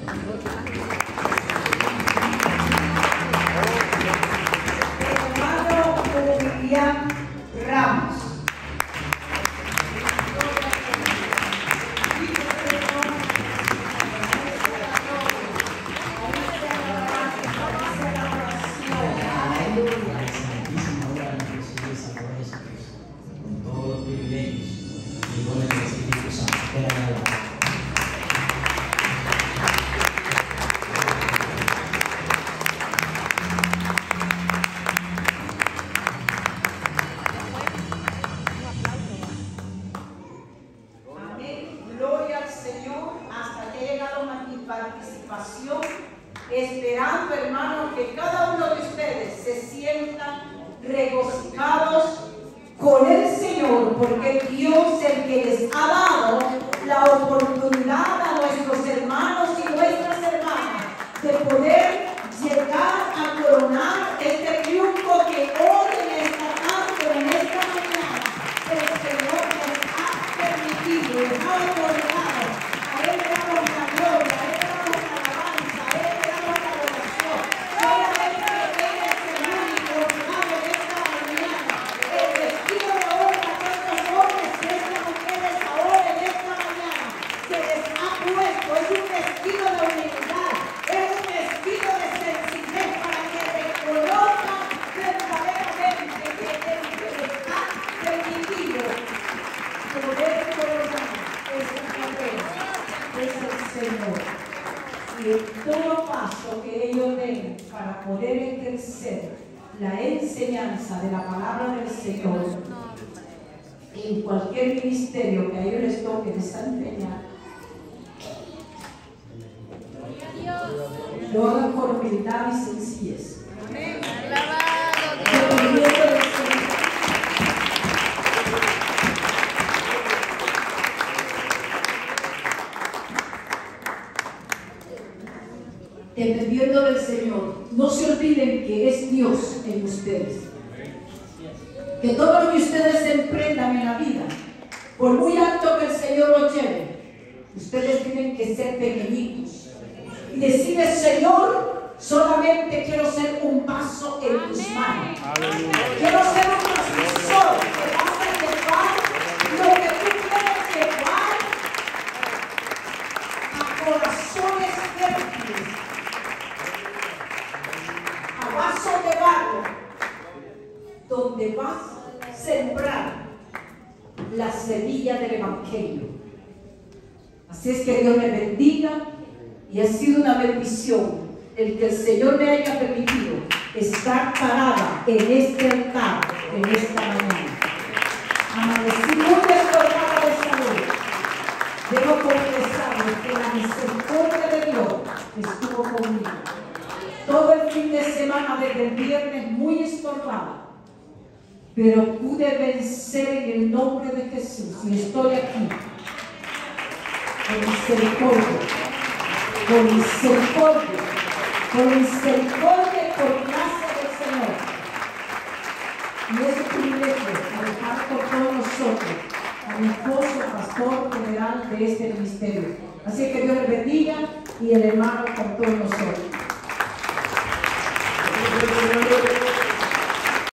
Ramos. Participación, esperando, hermanos, que cada uno de ustedes se sientan regocijados con el Señor, porque Dios es el que les ha dado la oportunidad a nuestros hermanos y nuestras hermanas de poder llegar a coronar este triunfo que hoy en esta tarde, en esta mañana, el Señor nos ha permitido, nos ha otorgado. A Él le damos la gloria, a Él le damos la alabanza, a Él le damos la adoración. Solamente Él es el único honrado en esta mañana. El vestido de honra que estos hombres, que estas mujeres ahora en esta mañana se les ha puesto, es un vestido de humildad, es un vestido de sencillez para que reconozcan verdaderamente que el que les ha permitido poder coronar esta carrera es el Señor. Y en todo paso que ellos den para poder ejercer la enseñanza de la palabra del Señor en cualquier ministerio que a ellos les toque desempeñar, lo hagan por humildad y sencillez. Amén. Dependiendo del Señor. Dependiendo del Señor. No se olviden que es Dios en ustedes. Que todo lo que ustedes emprendan en la vida, por muy alto que el Señor los lleve, ustedes tienen que ser pequeñitos y decirle: Señor, solamente quiero ser un paso en tus manos. Quiero ser un transmisor que vas a llevar lo que tú quieres llevar a corazones fértiles, a vasos de barro, donde vas a sembrar la semilla del Evangelio. Así es que Dios me bendiga, y ha sido una bendición el que el Señor me haya permitido estar parada en este altar en esta mañana. Amanecí muy desbordada de salud. Debo confesarles que la misericordia de Dios estuvo conmigo. Todo el fin de semana, desde el viernes, muy estorbada, pero pude vencer en el nombre de Jesús, y estoy aquí con misericordia, con misericordia, con misericordia y por gracia del Señor. Y es un privilegio trabajar con todos nosotros, a mi esposo, pastor general de este ministerio. Así que Dios les bendiga, y el hermano con todos nosotros.